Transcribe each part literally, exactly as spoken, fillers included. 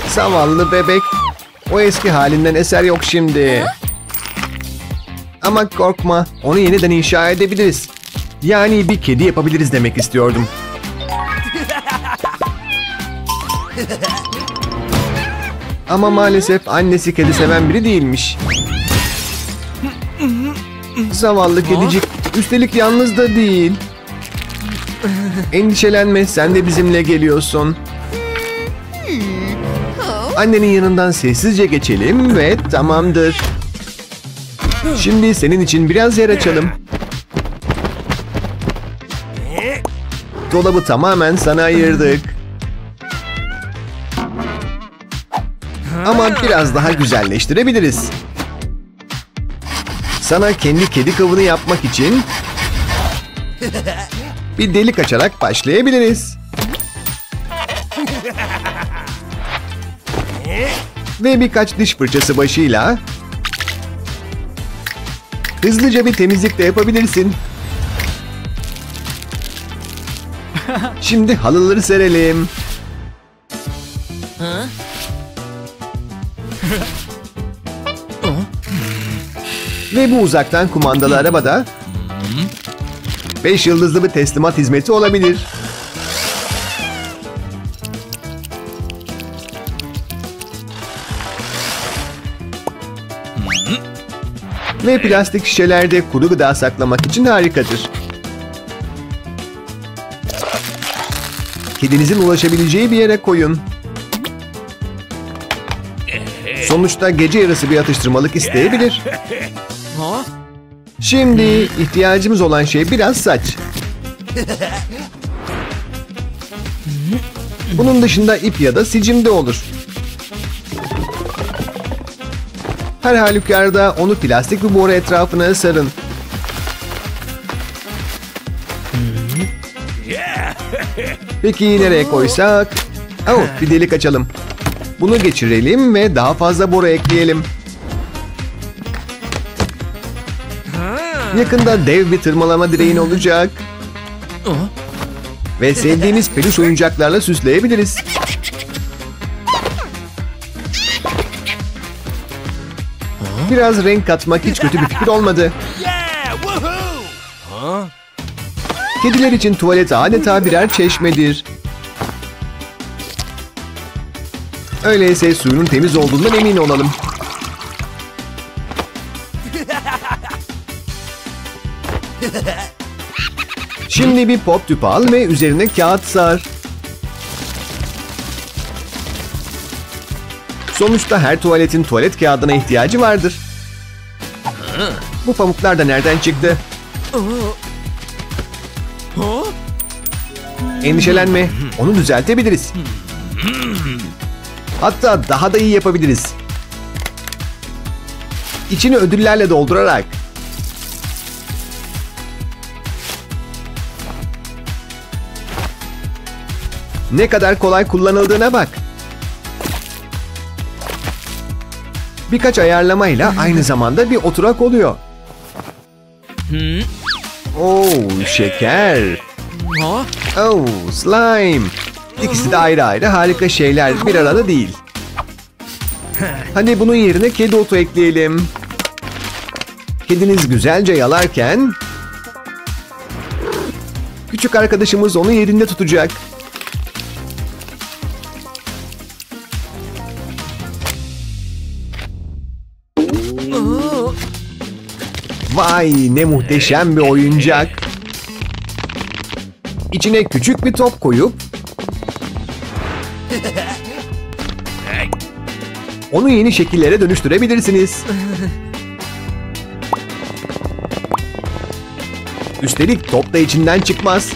Zavallı bebek. O eski halinden eser yok şimdi. Ama korkma, onu yeniden inşa edebiliriz. Yani bir kedi yapabiliriz demek istiyordum. Ama maalesef annesi kedi seven biri değilmiş. Zavallı kedicik. Üstelik yalnız da değil. Endişelenme, sen de bizimle geliyorsun. Annenin yanından sessizce geçelim ve tamamdır. Şimdi senin için biraz yer açalım. Dolabı tamamen sana ayırdık. Ama biraz daha güzelleştirebiliriz. Sana kendi kedi kabını yapmak için bir delik açarak başlayabiliriz. Ve birkaç diş fırçası başıyla hızlıca bir temizlik de yapabilirsin. Şimdi halıları serelim. Ve bu uzaktan kumandalı arabada beş yıldızlı bir teslimat hizmeti olabilir. Ve plastik şişelerde kuru gıda saklamak için harikadır. Kedinizin ulaşabileceği bir yere koyun. Sonuçta gece yarısı bir atıştırmalık isteyebilir. Şimdi ihtiyacımız olan şey biraz saç. Bunun dışında ip ya da sicim de olur. Her halükarda onu plastik bir boru etrafına sarın. Peki nereye koysak? Oh, bir delik açalım. Bunu geçirelim ve daha fazla boru ekleyelim. Yakında dev bir tırmalama direğin olacak. Ve sevdiğimiz peluş oyuncaklarla süsleyebiliriz. Biraz renk katmak hiç kötü bir fikir olmadı. Kediler için tuvalet adeta birer çeşmedir. Öyleyse suyunun temiz olduğundan emin olalım. Şimdi bir pop tüpü al ve üzerine kağıt sar. Sonuçta her tuvaletin tuvalet kağıdına ihtiyacı vardır. Bu pamuklar da nereden çıktı? Endişelenme, onu düzeltebiliriz. Hatta daha da iyi yapabiliriz. İçini ödüllerle doldurarak. Ne kadar kolay kullanıldığına bak. Birkaç ayarlamayla aynı zamanda bir oturak oluyor. Oo, şeker. Oh, slime. İkisi de ayrı ayrı harika şeyler, bir arada değil. Hadi bunun yerine kedi otu ekleyelim. Kediniz güzelce yalarken küçük arkadaşımız onu yerinde tutacak. Vay, ne muhteşem bir oyuncak. İçine küçük bir top koyup onu yeni şekillere dönüştürebilirsiniz. Üstelik top da içinden çıkmaz.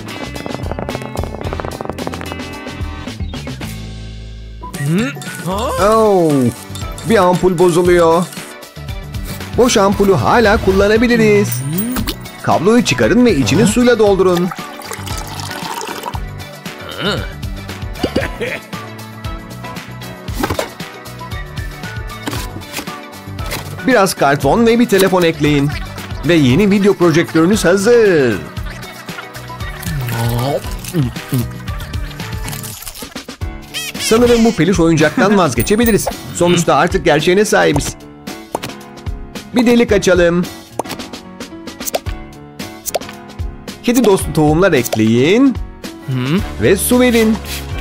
Oh, bir ampul bozuluyor. Boş ampulü hala kullanabiliriz. Kabloyu çıkarın ve içini suyla doldurun. Biraz karton ve bir telefon ekleyin. Ve yeni video projektörünüz hazır. Sanırım bu peluş oyuncaktan vazgeçebiliriz. Sonuçta artık gerçeğine sahibiz. Bir delik açalım. Kedi dostu tohumlar ekleyin. Ve su verin.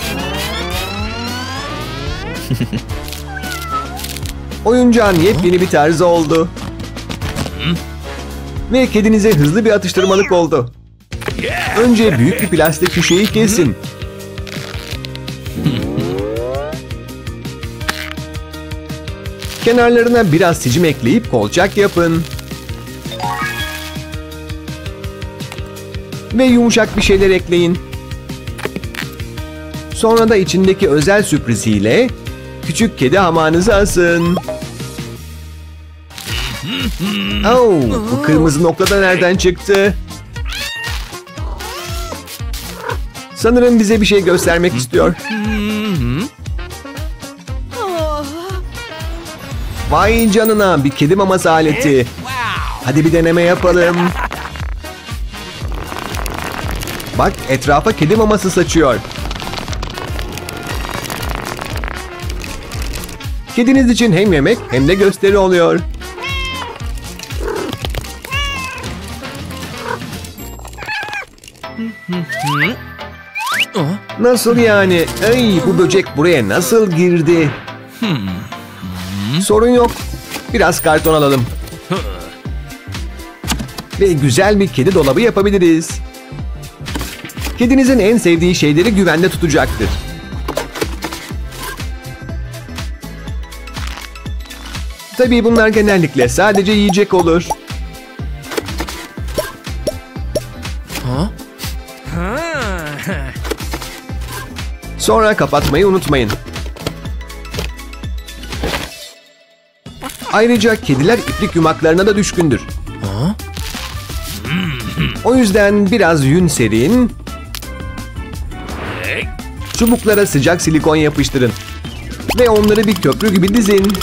Oyuncağın yepyeni bir tarzı oldu. Ve kedinize hızlı bir atıştırmalık oldu. Önce büyük bir plastik köşeyi kesin. Kenarlarına biraz sicim ekleyip kolçak yapın. Ve yumuşak bir şeyler ekleyin. Sonra da içindeki özel sürpriziyle küçük kedi hamağınızı asın. Oh, bu kırmızı nokta da nereden çıktı? Sanırım bize bir şey göstermek istiyor. Vay canına, bir kedi maması aleti. Hadi bir deneme yapalım. Bak, etrafa kedi maması saçıyor. Kediniz için hem yemek hem de gösteri oluyor. Nasıl yani? Ay, bu böcek buraya nasıl girdi? Sorun yok. Biraz karton alalım. Ve güzel bir kedi dolabı yapabiliriz. Kedinizin en sevdiği şeyleri güvende tutacaktır. Tabii bunlar genellikle sadece yiyecek olur. Sonra kapatmayı unutmayın. Ayrıca kediler iplik yumaklarına da düşkündür. O yüzden biraz yün serin. Çubuklara sıcak silikon yapıştırın. Ve onları bir köprü gibi dizin.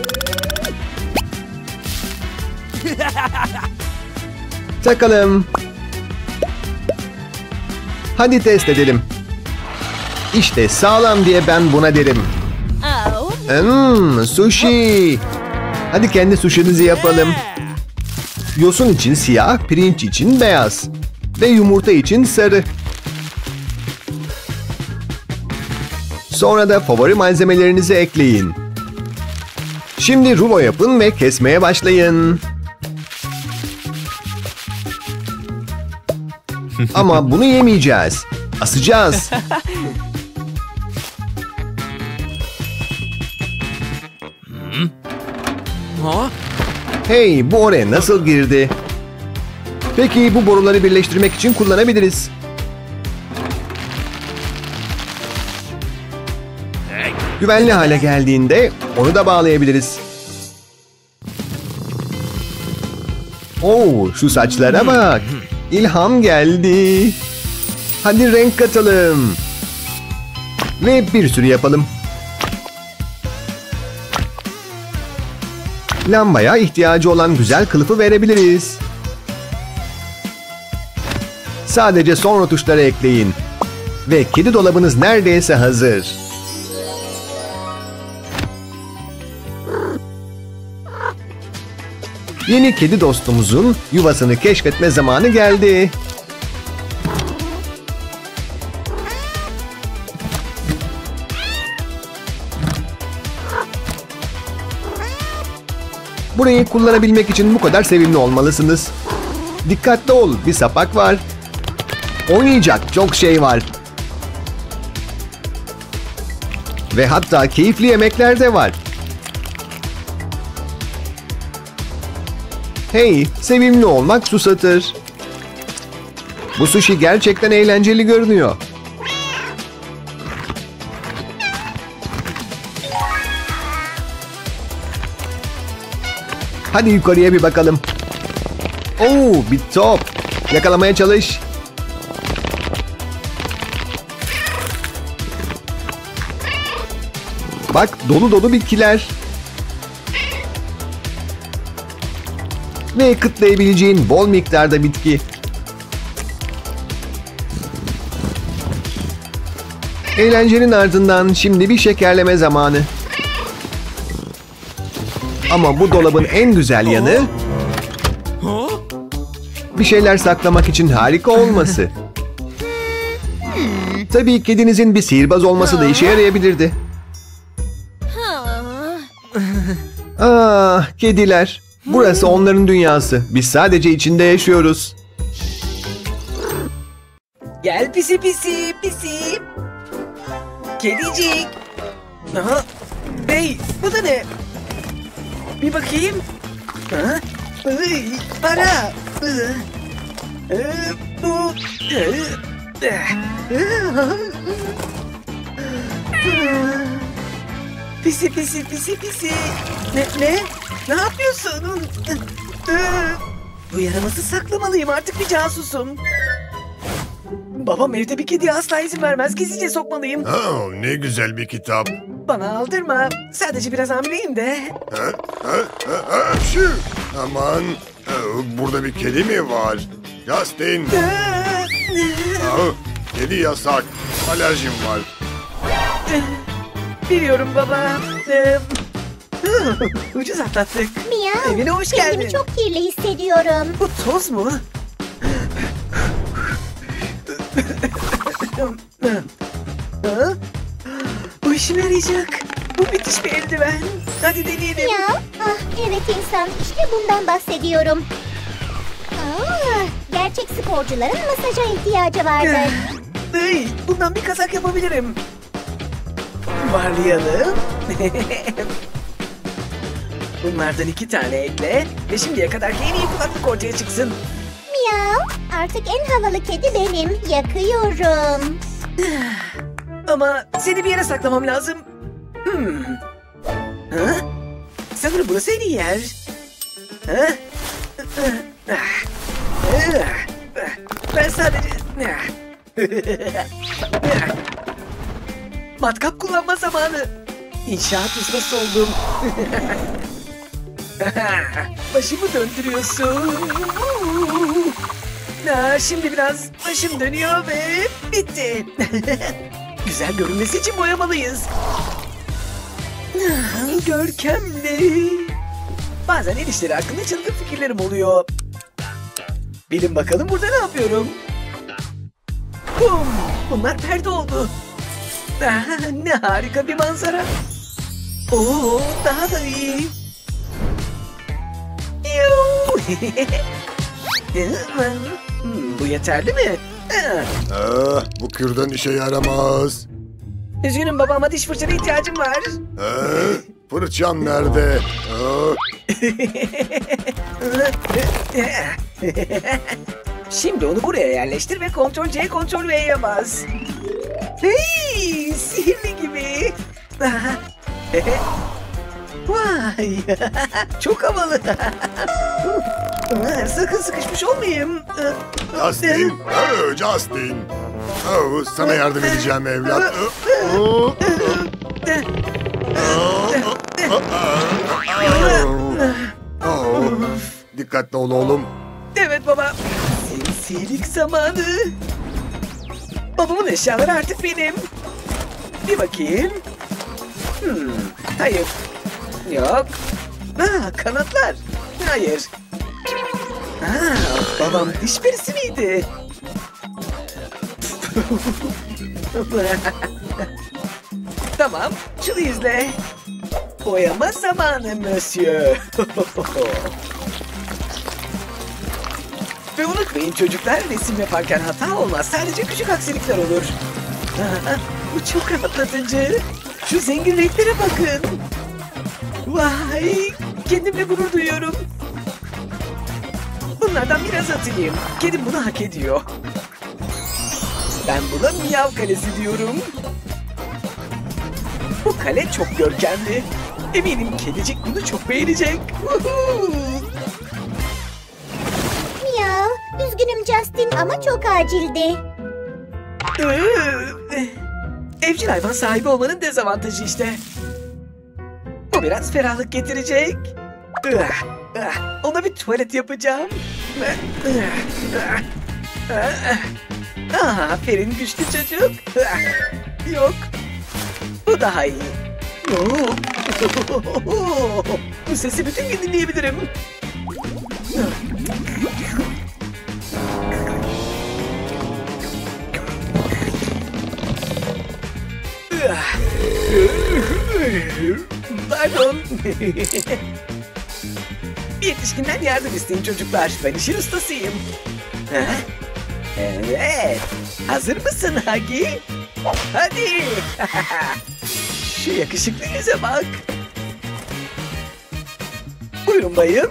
Takalım. Hadi test edelim. İşte sağlam diye ben buna derim. Hmm, sushi. Hadi kendi sushinizi yapalım. Yosun için siyah, pirinç için beyaz. Ve yumurta için sarı. Sonra da favori malzemelerinizi ekleyin. Şimdi rulo yapın ve kesmeye başlayın. Ama bunu yemeyeceğiz. Asacağız. Hey, bu oraya nasıl girdi? Peki bu boruları birleştirmek için kullanabiliriz. Güvenli hale geldiğinde onu da bağlayabiliriz. Oo, şu saçlara bak. İlham geldi. Hadi renk katalım. Ve bir sürü yapalım. Lambaya ihtiyacı olan güzel kılıfı verebiliriz. Sadece son rötuşları ekleyin. Ve kedi dolabınız neredeyse hazır. Yeni kedi dostumuzun yuvasını keşfetme zamanı geldi. Burayı kullanabilmek için bu kadar sevimli olmalısınız. Dikkatli ol, bir sapak var. Oynayacak çok şey var. Ve hatta keyifli yemekler de var. Hey, sevimli olmak susatır. Bu sushi gerçekten eğlenceli görünüyor. Hadi yukarıya bir bakalım. Oo, bir top. Yakalamaya çalış. Bak, dolu dolu bitkiler. Ve kıtlayabileceğin bol miktarda bitki. Eğlencenin ardından şimdi bir şekerleme zamanı. Ama bu dolabın en güzel yanı bir şeyler saklamak için harika olması. Tabii kedinizin bir sihirbaz olması da işe yarayabilirdi. Ah, kediler. Burası onların dünyası. Biz sadece içinde yaşıyoruz. Gel pisi pisi pisi. Kedicik. Aha. Hey, bu da ne? Bir bakayım. Ha? Iy, para. Iı. Ee, bu. Ee, Pisi pisi pisi pisi. Ne ne? Ne yapıyorsun? Bu yaramazı saklamalıyım, artık bir casusum. Babam evde bir kediye asla izin vermez. Gizlice sokmalıyım. Oh, ne güzel bir kitap. Bana aldırma. Sadece biraz hamileyim de. Ha? Ha? Ha? Ha? Şu. Aman. Ee, Burada bir kedi mi var? Justin. Ah, kedi yasak. Alerjim var. Biliyorum baba. Ee, Ucuz atlattık. Miyav. Evine hoş geldin. Kendimi çok kirli hissediyorum. Bu toz mu? Ha? Bu işime yarayacak. Bu müthiş bir eldiven. Hadi deneyelim. Miyav. Ah, evet insan. İşte bundan bahsediyorum. Aa, gerçek sporcuların masaja ihtiyacı vardır. Hey, bundan bir kazak yapabilirim. Varlayalım. Bunlardan iki tane ekle ve şimdiye kadarki en iyi kulaklık ortaya çıksın. Miyav. Artık en havalı kedi benim. Yakıyorum. Ama seni bir yere saklamam lazım. Hmm. Ha? Sanırım burası en iyi yer. Ha? Ben sadece... Matkap kullanma zamanı. İnşaat ustası oldum. Başımı döndürüyorsun. Ha, şimdi biraz başım dönüyor ve bitti. Güzel görünmesi için boyamalıyız. Ah, görkemli. Bazen el işleri hakkında çılgın fikirlerim oluyor. Bilin bakalım burada ne yapıyorum. Bum! Bunlar perde oldu. Ah, ne harika bir manzara. Oo, daha da iyi. Yuh! Hmm, bu yeterli mi? Ah. Ah, bu kürdan işe yaramaz. Üzgünüm baba ama diş fırçana ihtiyacım var. Ah, fırçam nerede? Ah, Şimdi onu buraya yerleştir ve Ctrl C, Ctrl V'ye bas. Hey, sihirli gibi. Vay, çok havalı. Sakın sıkışmış olmayayım. Justin. Oh, Justin. Oh, sana yardım edeceğim evlat. Oh, oh, dikkatli ol oğlum. Evet baba. Sinsilik zamanı. Babamın eşyaları artık benim. Bir bakayım. Hmm, hayır. Yok. Ha, kanatlar. Hayır. Ha, babam diş perisi miydi? Tamam, şunu izle. Boyama zamanı monsieur. Ve unutmayın çocuklar, resim yaparken hata olmaz. Sadece küçük aksilikler olur. Aa, bu çok rahatlatıcı. Şu zengin renklere bakın. Vay, kendimle gurur duyuyorum. Bunlardan biraz atayım. Kedim bunu hak ediyor. Ben buna Miyav Kalesi diyorum. Bu kale çok görkemli. Eminim kedicik bunu çok beğenecek. Miyav. Üzgünüm Justin ama çok acildi. Evcil hayvan sahibi olmanın dezavantajı işte. Bu biraz ferahlık getirecek. Ona bir tuvalet yapacağım. Aferin güçlü çocuk. Yok. Bu daha iyi. Oo. Bu sesi bütün gün dinleyebilirim. Pardon. Bir yetişkinden yardım isteyin çocuklar. Ben işin ustasıyım. Ha? Evet. Hazır mısın Hagi? Hadi. Şu yakışıklı yüze bak. Buyurun bayım.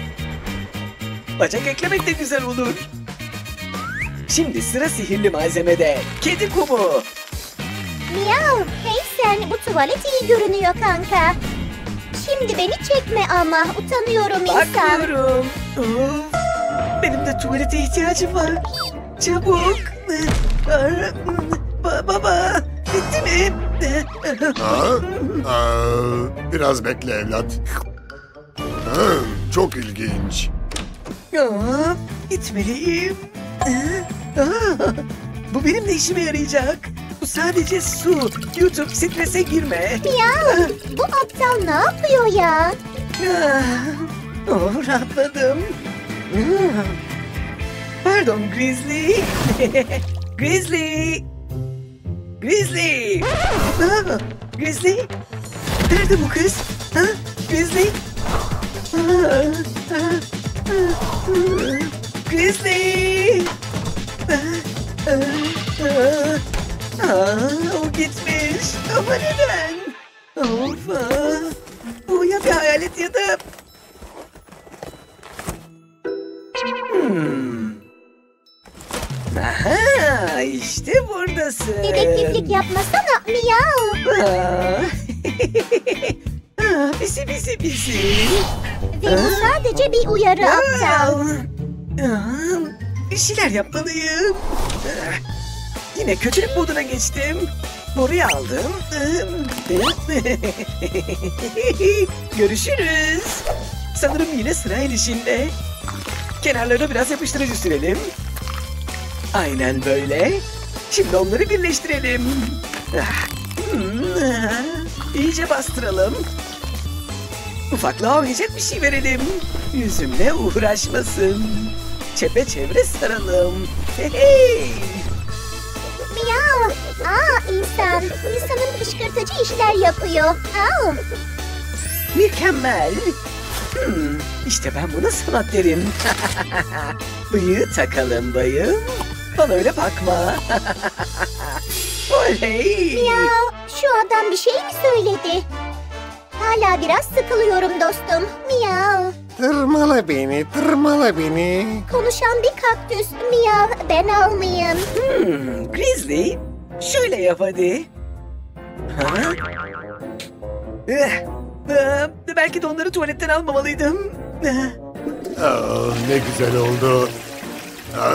Bacak eklemek de güzel olur. Şimdi sıra sihirli malzemede. Kedi kumu. Miyav. Hey sen, bu tuvalet iyi görünüyor kanka. Şimdi beni çekme ama. Utanıyorum insan. Bakıyorum. Of. Benim de tuvalete ihtiyacım var. Çabuk. Ba baba. Bitti mi? Ha? Aa, biraz bekle evlat. Ha, çok ilginç. Aa, gitmeliyim. Aa, bu benim de işime yarayacak. Bu sadece su. YouTube strese girme. Miyav. Bu aptal ne yapıyor ya? Ah, oh, rahatladım. Ah. Pardon Grizzly. Grizzly. Grizzly. Ah, Grizzly. Nerede bu kız? Ha? Grizzly. Ah, ah, ah, ah. Grizzly. Ah, ah, ah. Aa, o gitmiş. Ama neden? Of. Aa. Bu ya bir hayalet ya da... Hmm. Aha, işte buradasın. Dedektiflik yapmasana Miyav. Aa. Aa, pisi pisi pisi. Ve bu sadece bir uyarı aptal. Aa, bir şeyler yapmalıyım. Ah, yine kötülük moduna geçtim. Boruyu aldım. Görüşürüz. Sanırım yine sıra el işinde. Kenarlarına biraz yapıştırıcı sürelim. Aynen böyle. Şimdi onları birleştirelim. Ah, hmm, ah, İyice bastıralım. Ufaklığa oynayacak bir şey verelim. Yüzümle uğraşmasın. Çepeçevre saralım. Hey hey. Miyav. Aa insan. İnsanın kışkırtıcı işler yapıyor. Aa. Mükemmel. Hmm, işte ben buna sanat derim. Bıyığı takalım bayım. Bana öyle bakma. Oley. Miyav. Şu adam bir şey mi söyledi? Hala biraz sıkılıyorum dostum. Miyav. Tırmala beni, tırmala beni. Konuşan bir kaktüs. Miyav, ben almayayım. Hmm, Grizzly, şöyle yap hadi. Ha? Eh, eh, belki de onları tuvaletten almamalıydım. Eh, Aa, ne güzel oldu. Ha?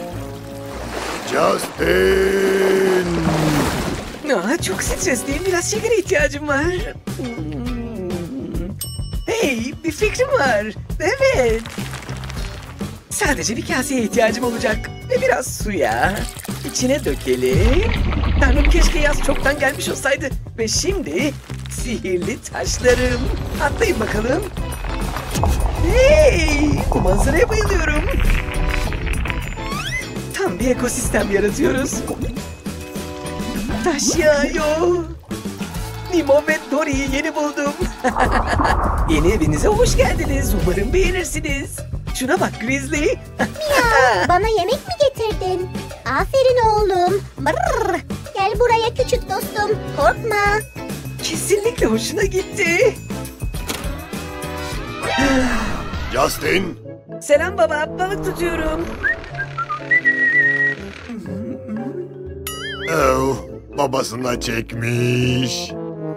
Justin! ah, çok stresliyim, biraz şekere ihtiyacım var. Hmm. Hey, bir fikrim var. Evet. Sadece bir kaseye ihtiyacım olacak. Ve biraz suya. İçine dökelim. Tanrım keşke yaz çoktan gelmiş olsaydı. Ve şimdi sihirli taşlarım. Atlayın bakalım. Hey! Bu manzaraya bayılıyorum. Tam bir ekosistem yaratıyoruz. Taş yağıyor. Nemo ve Dory'yi yeni buldum. Yeni evinize hoş geldiniz. Umarım beğenirsiniz. Şuna bak Grizzly. Miyav, bana yemek mi getirdin? Aferin oğlum. Brrr. Gel buraya küçük dostum. Korkma. Kesinlikle hoşuna gitti. Justin! Selam baba, balık tutuyorum. Oh, babasına çekmiş.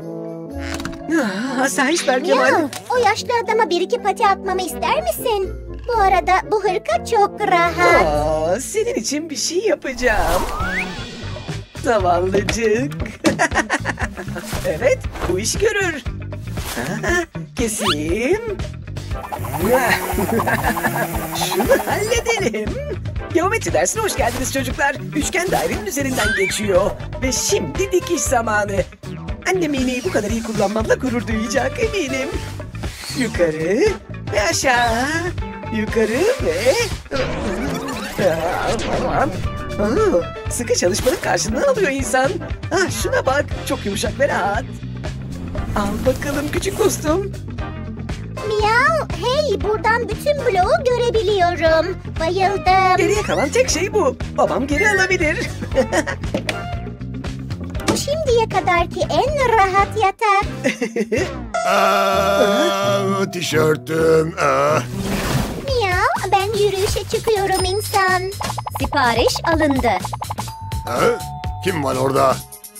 Ah, Asayiş Berkemal. Miyav, o yaşlı adama bir iki pati atmamı ister misin? Bu arada bu hırka çok rahat. Aa, senin için bir şey yapacağım. Zavallıcık. Evet, bu iş görür. Ha, keseyim. Şunu halledelim. Geometri dersine hoş geldiniz çocuklar. Üçgen dairenin üzerinden geçiyor. Ve şimdi dikiş zamanı. Annem iğneyi bu kadar iyi kullanmamla gurur duyacak eminim. Yukarı ve aşağı. Yukarı ve... Aa, sıkı çalışmanın karşılığını alıyor insan. Ah, şuna bak, çok yumuşak ve rahat. Al bakalım küçük dostum. Miyav, hey buradan bütün bloğu görebiliyorum. Bayıldım. Geriye kalan tek şey bu. Babam geri alabilir. Bu şimdiye kadarki en rahat yatak. Aa, tişörtüm. Aa. Miyav, ben yürüyüşe çıkıyorum insan. Sipariş alındı. Ha? Kim var orada?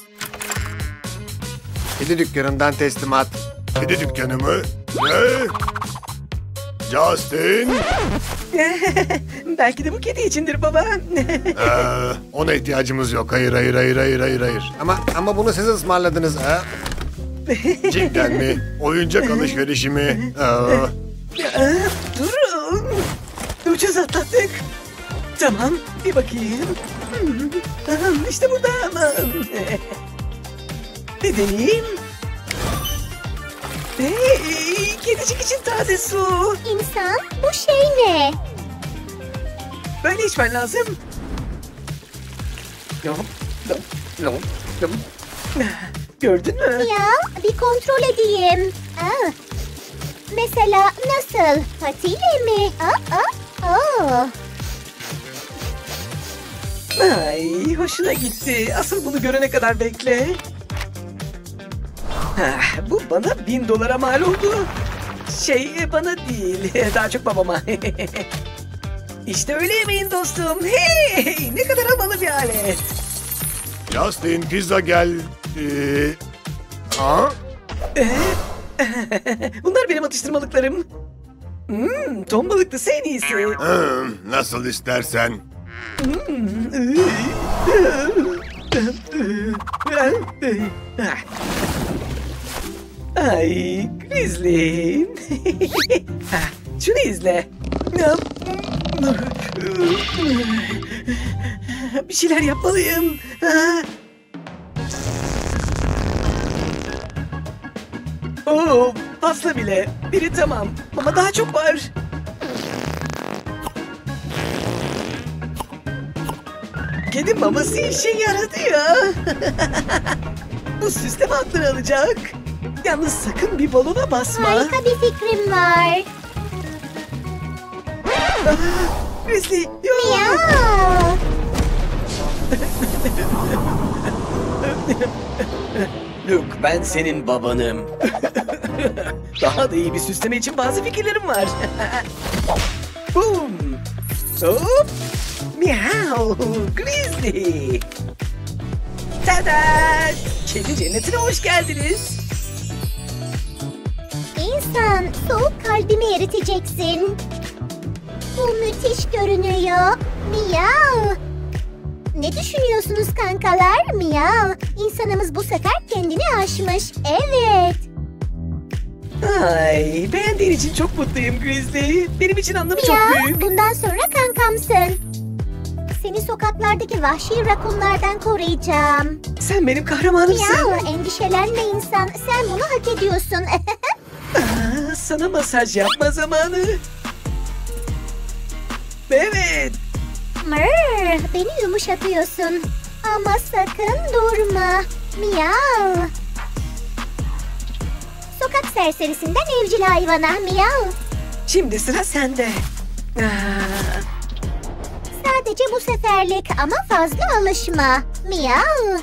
Kedi dükkanından teslimat. Kedi dükkanı mı? Ne? Justin? Belki de bu kedi içindir baba. Aa, ona ihtiyacımız yok. Hayır, hayır, hayır, hayır, hayır, hayır. Ama ama bunu siz ısmarladınız ha? Cidden mi? Oyuncak alışverişi mi? Aa. Aa, durun. Ucuz atlattık. Tamam, bir bakayım. Hmm, tamam, işte burada. Bir deneyeyim. Hey, kedicik için taze su. İnsan, bu şey ne? Böyle içmen lazım. Lom, lom, lom, lom. Gördün mü? Miyav, bir kontrol edeyim. Aa, mesela nasıl? Patiyle mi? Aa, aa, aa. Ay, hoşuna gitti. Asıl bunu görene kadar bekle. Ah, bu bana bin dolara mal oldu. Şey bana değil, daha çok babama. İşte öyle yemeyin dostum. Hey, ne kadar havalı bir alet. Justin, pizza geldi. Ha? Bunlar benim atıştırmalıklarım. Hmm, ton balıklısı en iyisi. Hmm, nasıl istersen. Ay, Grizzly. Şunu izle. Bir şeyler yapmalıyım. Oo, fazla bile. Biri tamam ama daha çok var. Kedi maması işe yaradı ya. Bu sistem aklını alacak. Yalnız sakın bir balona basma. Harika bir fikrim var. Grizzly, yok. Miyav. Luke, ben senin babanım. Daha da iyi bir süsleme için bazı fikirlerim var. Boom. Hop. Miau. Grizzly. Tada! Kedi cennetine hoş geldiniz. İnsan, soğuk kalbimi eriteceksin. Bu müthiş görünüyor. Miyav. Ne düşünüyorsunuz kankalar? Miyav. İnsanımız bu sefer kendini aşmış. Evet. Ay, beğendiğin için çok mutluyum Grizzly. Benim için anlamı çok Miyav, büyük. bundan sonra kankamsın. Seni sokaklardaki vahşi rakunlardan koruyacağım. Sen benim kahramanımsın. Miyav, endişelenme insan. Sen bunu hak ediyorsun. Aa, sana masaj yapma zamanı. Evet. Mırr, beni yumuşatıyorsun. Ama sakın durma. Miyav. Sokak serserisinden evcil hayvana. Miyav. Şimdi sıra sende. Aa, Sadece bu seferlik ama fazla alışma. Miyav.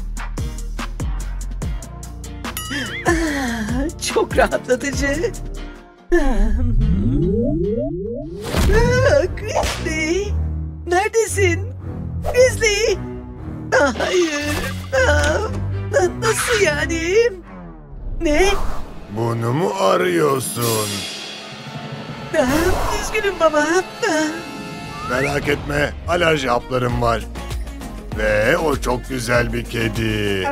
aa, çok rahatlatıcı. Aa, Grizzly. Neredesin? Grizzly. Aa, hayır. Aa, na- nasıl yani? Ne? Bunu mu arıyorsun? Aa, üzgünüm baba. Aa, Merak etme, alerji haplarım var. Ve o çok güzel bir kedi.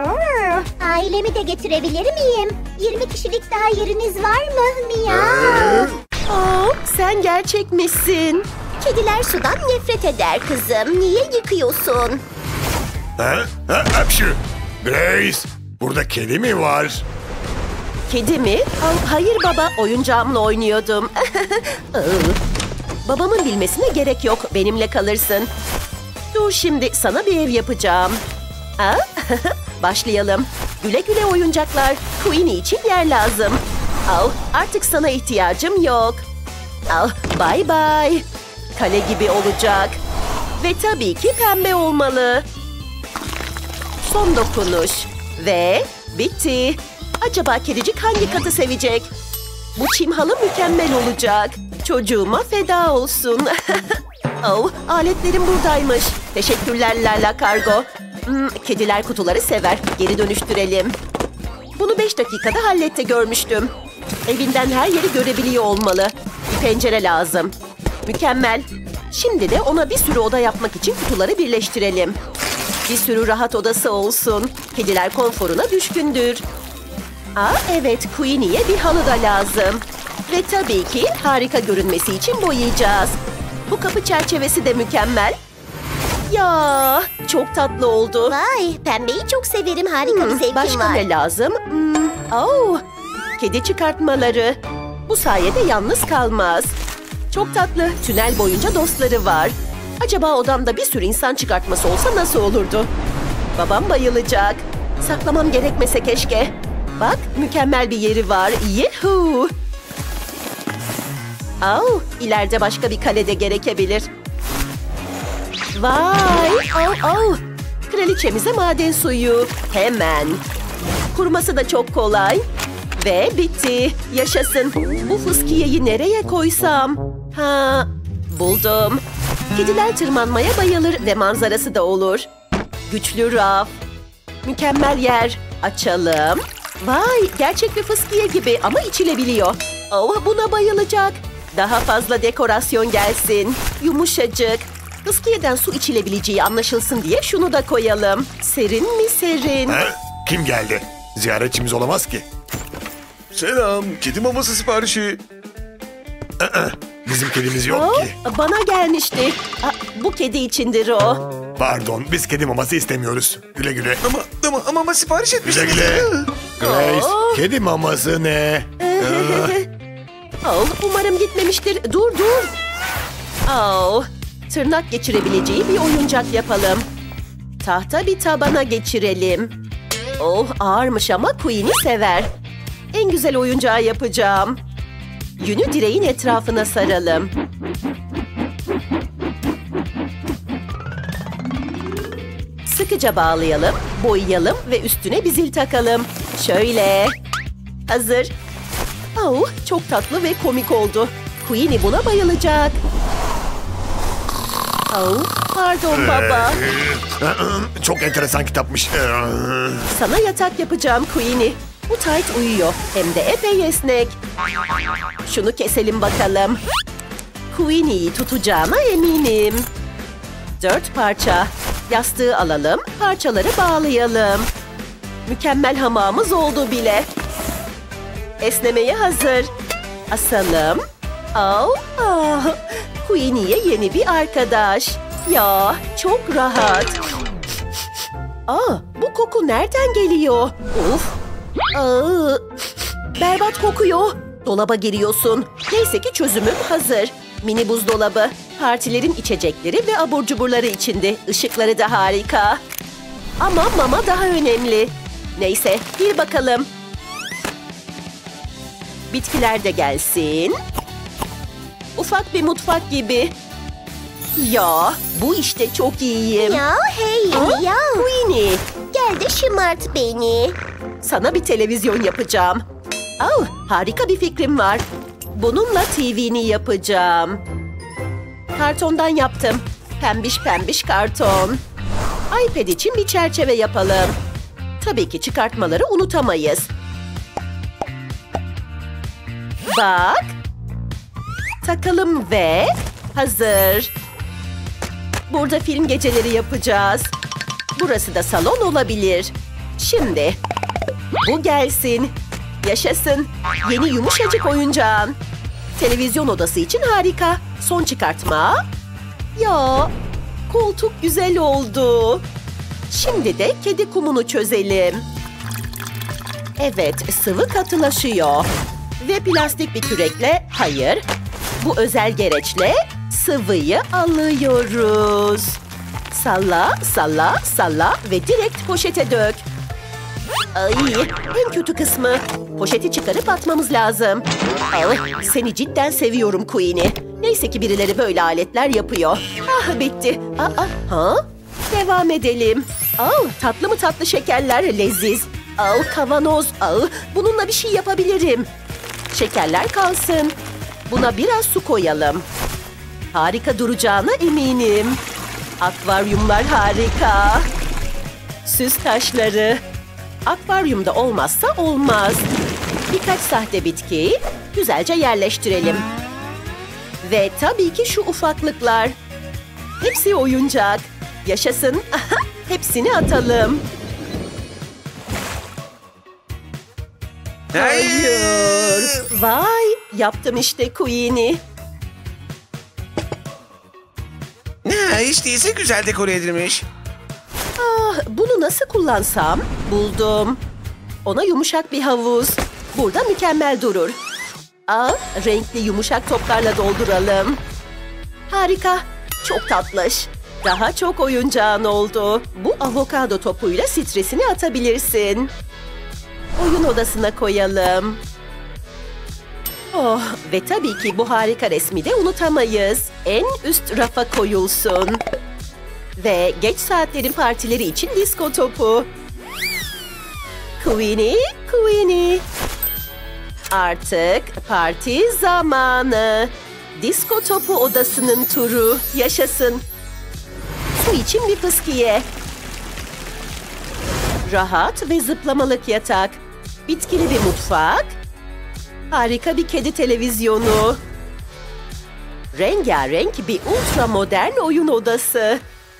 Ailemi de getirebilir miyim? yirmi kişilik daha yeriniz var mı? Miyav. Oh, sen gerçek misin? Kediler sudan nefret eder kızım. Niye yıkıyorsun? Ha? Ha? Hapşu. Grace, burada kedi mi var? Kedi mi? Oh, hayır baba, oyuncağımla oynuyordum. Oh. Babamın bilmesine gerek yok, benimle kalırsın. Dur şimdi, sana bir ev yapacağım. Ha? Başlayalım. Güle güle oyuncaklar. Queenie için yer lazım. Oh, artık sana ihtiyacım yok. Oh, bye bye. Kale gibi olacak. Ve tabii ki pembe olmalı. Son dokunuş. Ve bitti. Acaba kedicik hangi katı sevecek? Bu çim halı mükemmel olacak. Çocuğuma feda olsun. Oh, aletlerim buradaymış. Teşekkürler Lala Kargo. Hmm, kediler kutuları sever. Geri dönüştürelim. Bunu beş dakikada halletti görmüştüm. Evinden her yeri görebiliyor olmalı. Bir pencere lazım. Mükemmel. Şimdi de ona bir sürü oda yapmak için kutuları birleştirelim. Bir sürü rahat odası olsun. Kediler konforuna düşkündür. Aa, evet, Queenie'ye bir halı da lazım. Ve tabii ki harika görünmesi için boyayacağız. Bu kapı çerçevesi de mükemmel. Ya, çok tatlı oldu. Vay, pembeyi çok severim. Harika bir Hmm, zevkim başka var. ne lazım? Hmm, oh, kedi çıkartmaları. Bu sayede yalnız kalmaz. Çok tatlı. Tünel boyunca dostları var. Acaba odamda bir sürü insan çıkartması olsa nasıl olurdu? Babam bayılacak. Saklamam gerekmese keşke. Bak, mükemmel bir yeri var. Yuhuu. Oh, ileride başka bir kalede gerekebilir. Vay! Oh, oh. Kraliçemize maden suyu. Hemen. Kurması da çok kolay. Ve bitti. Yaşasın. Bu fıskiyeyi nereye koysam? Ha, buldum. Kediler tırmanmaya bayılır ve manzarası da olur. Güçlü raf. Mükemmel yer. Açalım. Vay, gerçek bir fıskiye gibi ama içilebiliyor. Oh, buna bayılacak. Daha fazla dekorasyon gelsin. Yumuşacık. Fıskiyeden su içilebileceği anlaşılsın diye şunu da koyalım. Serin mi serin? Ha? Kim geldi? Ziyaretçimiz olamaz ki. Selam, kedi maması siparişi. Bizim kedimiz yok Oh, ki. bana gelmişti. Aa, bu kedi içindir o. Pardon, biz kedi maması istemiyoruz. Güle güle. Ama ama ama, ama sipariş Güle etmiştiniz. güle. Grace, Oh. kedi maması ne? Oh, umarım gitmemiştir. Dur dur. Oh, tırnak geçirebileceği bir oyuncak yapalım. Tahta bir tabana geçirelim. Oh, ağırmış ama Queenie sever. En güzel oyuncağı yapacağım. Yünü direğin etrafına saralım. Sıkıca bağlayalım, boyayalım ve üstüne bir zil takalım. Şöyle. Hazır. Oh, çok tatlı ve komik oldu. Queenie buna bayılacak. Oh, pardon baba. Çok enteresan kitapmış. Sana yatak yapacağım Queenie. Bu tight uyuyor. Hem de epey esnek. Şunu keselim bakalım. Queenie'yi tutacağına eminim. Dört parça. Yastığı alalım. Parçaları bağlayalım. Mükemmel hamamımız oldu bile. Esnemeye hazır. Asalım. Oh, oh. Queenie'ye yeni bir arkadaş. Ya, çok rahat. Aa, bu koku nereden geliyor? Uf. Aa, berbat kokuyor. Dolaba giriyorsun. Neyse ki çözümüm hazır. Mini buzdolabı. Partilerin içecekleri ve abur cuburları içinde. Işıkları da harika. Ama mama daha önemli. Neyse, gir bakalım. Bitkiler de gelsin. Ufak bir mutfak gibi. Ya, bu işte çok iyiyim. Ya hey Aa, ya. Queenie, Gel de şımart beni. sana bir televizyon yapacağım. Oh, harika bir fikrim var. Bununla T V'ni yapacağım. Kartondan yaptım. Pembiş pembiş karton. iPad için bir çerçeve yapalım. Tabii ki çıkartmaları unutamayız. Bak. Takalım ve hazır. Burada film geceleri yapacağız. Burası da salon olabilir. Şimdi bu gelsin. Yaşasın. Yeni yumuşacık oyuncağın. Televizyon odası için harika. Son çıkartma. Ya, koltuk güzel oldu. Şimdi de kedi kumunu çözelim. Evet, sıvı katılaşıyor. Ve plastik bir kürekle, hayır, bu özel gereçle sıvıyı alıyoruz. Salla, salla, salla ve direkt poşete dök. Ay, en kötü kısmı. Poşeti çıkarıp atmamız lazım. Ay, seni cidden seviyorum Queenie. Neyse ki birileri böyle aletler yapıyor. Ah, bitti. Aa, ha? Devam edelim. Al, tatlı mı tatlı şekerler, leziz. Al, kavanoz, al. Bununla bir şey yapabilirim. Şekerler kalsın. Buna biraz su koyalım. Harika duracağına eminim. Akvaryumlar harika. Süs taşları. Akvaryumda olmazsa olmaz. Birkaç sahte bitki güzelce yerleştirelim. Ve tabii ki şu ufaklıklar. Hepsi oyuncak. Yaşasın. Hepsini atalım. Hayır. Vay, yaptım işte Queenie. Ne, hiç değilse güzel dekore edilmiş. Ah, bunu nasıl kullansam? Buldum. Ona yumuşak bir havuz. Burada mükemmel durur. Aa, renkli yumuşak toplarla dolduralım. Harika. Çok tatlış. Daha çok oyuncağın oldu. Bu avokado topuyla stresini atabilirsin. Oyun odasına koyalım. Oh, ve tabii ki bu harika resmi de unutamayız. En üst rafa koyulsun. Ve geç saatlerin partileri için disko topu. Queenie, Queenie. Artık parti zamanı. Disko topu odasının turu. Yaşasın. Su için bir fıskiye. Rahat ve zıplamalık yatak. Bitkili bir mutfak. Harika bir kedi televizyonu. Rengarenk bir ultra modern oyun odası.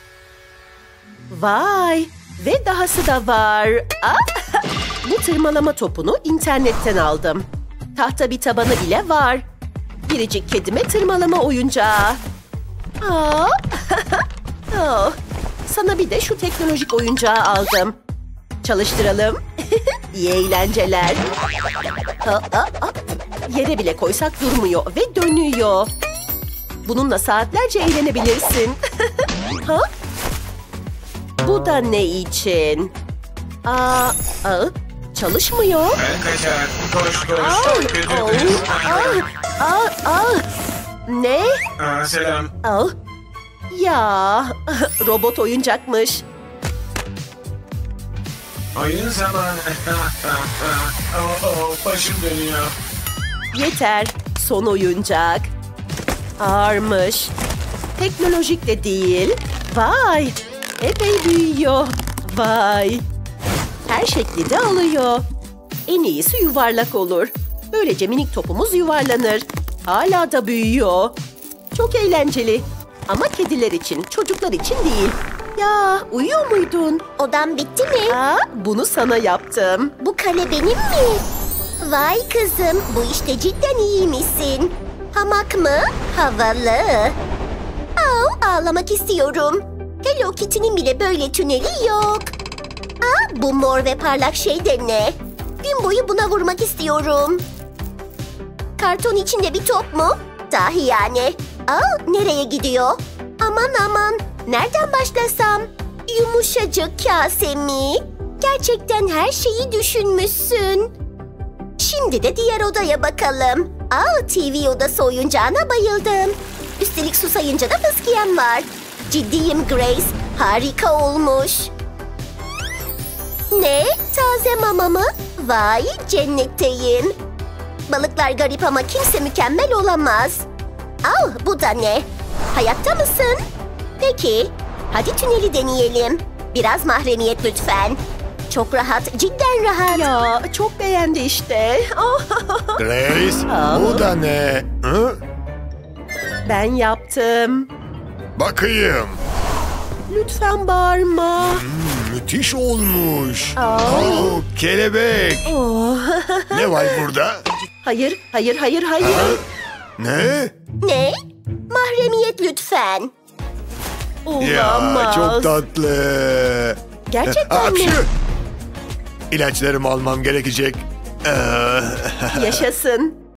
Vay! Ve dahası da var. Ah! Bu tırmalama topunu internetten aldım. Tahta bir tabanı bile var. Biricik kedime tırmalama oyuncağı. Aa! Oh. Sana bir de şu teknolojik oyuncağı aldım. Çalıştıralım. İyi eğlenceler. Aa, aa, aa. Yere bile koysak durmuyor ve dönüyor. Bununla saatlerce eğlenebilirsin. Ha? Bu da ne için? Aa, aa, çalışmıyor. Ben kaçar. Koş koş. Aa, Kötü aa, kız. aa, aa. Ne? Aa, selam. Al. Ya, robot oyuncakmış. Oyun zamanı. oh, oh, başım dönüyor. Yeter. Son oyuncak. Ağırmış. Teknolojik de değil. Vay. Epey büyüyor. Vay. Her şekli de alıyor. En iyisi yuvarlak olur. Böylece minik topumuz yuvarlanır. Hala da büyüyor. Çok eğlenceli. Ama kediler için, çocuklar için değil. Ya, uyuyor muydun? Odam bitti mi? Aa, bunu sana yaptım. Bu kale benim mi? Vay kızım, bu işte cidden iyiymişsin. Hamak mı? Havalı. Aa, ağlamak istiyorum. Hello Kitty'nin bile böyle tüneli yok. Aa, bu mor ve parlak şey de ne? Gün boyu buna vurmak istiyorum. Karton içinde bir top mu? Dahi yani. Aa, nereye gidiyor? Aman aman, nereden başlasam? Yumuşacık kase mi? Gerçekten her şeyi düşünmüşsün. Şimdi de diğer odaya bakalım. Aa, T V odası oyuncağına bayıldım. Üstelik susayınca da fıskiyem var. Ciddiyim Grace, harika olmuş. Ne? Taze mama mı? Vay, cennetteyim. Balıklar garip ama kimse mükemmel olamaz. Al, bu da ne? Hayatta mısın? Peki, hadi tüneli deneyelim. Biraz mahremiyet lütfen. Çok rahat, cidden rahat. Ya, çok beğendi işte. Grace, Aa. bu da ne? Hı? Ben yaptım. Bakayım. Lütfen bağırma. Müthiş olmuş. Aa. Oo, kelebek. Oh. Ne var burada? Hayır, hayır, hayır, hayır. Ne? Ne? Mahremiyet lütfen. Ya Olamaz. çok tatlı. Gerçekten mi? Hapşu! İlaçlarımı almam gerekecek. Ee, Yaşasın.